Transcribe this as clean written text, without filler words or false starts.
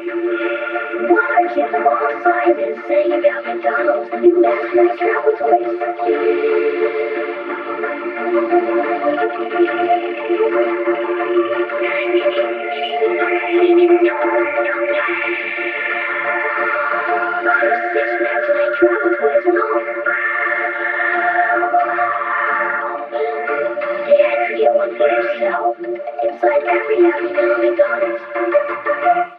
What are kids of all sizes saying about McDonald's new mascot travel toys? There's six mascot travel toys and all. Yeah, you get one for yourself. Inside every Happy Meal at McDonald's.